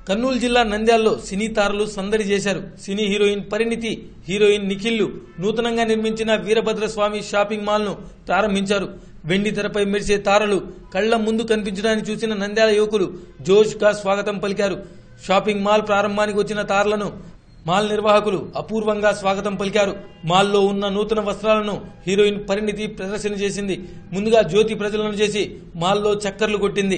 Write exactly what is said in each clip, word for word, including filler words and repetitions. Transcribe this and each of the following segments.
కర్నూలు జిల్లా నంద్యాలలో సినీ తారలు సందడి చేశారు. సినీ హీరోయిన్ పరిణితి, హీరోయిన్ నిఖిల్ నూతనంగా నిర్మించిన వీరభద్రస్వామి షాపింగ్ మాల్ ను ప్రారంభించారు. వెండి తెరపై మెరిసే తారలు కళ్ల ముందు కనిపించడాన్ని చూసిన నంద్యాల యువకులు జోష్ గా స్వాగతం పలికారు. షాపింగ్ మాల్ ప్రారంభానికి వచ్చిన తారలను మాల్ నిర్వాహకులు అపూర్వంగా స్వాగతం పలికారు. మాల్లో ఉన్న నూతన వస్త్రాలను హీరోయిన్ పరిణితి ప్రదర్శన చేసింది. ముందుగా జ్యోతి ప్రజలను చేసి మాల్లో చక్కర్లు కొట్టింది.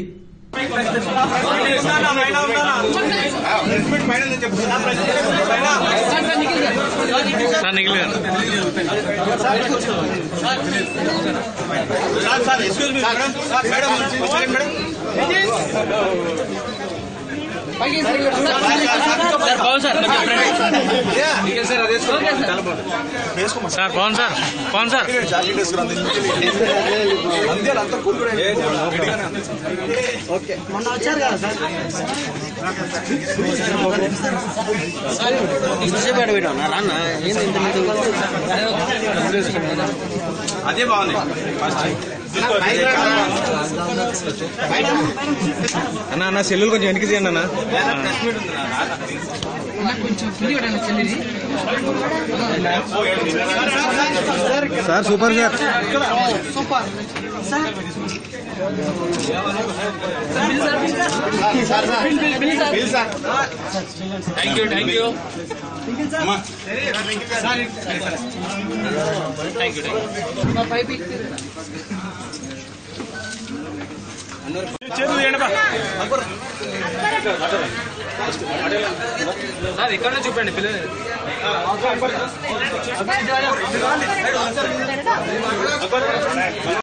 Sir Pawan sir Pawan sir okay మొన్న వచ్చారు కదా సార్ అదే బాగుంది. అన్న అన్న సెల్లులు కొంచెం వెనక్కి చేయండి అన్న. Sir super sir super sir thank you thank you sir ఇక్కడ చూపండి పిల్లలు.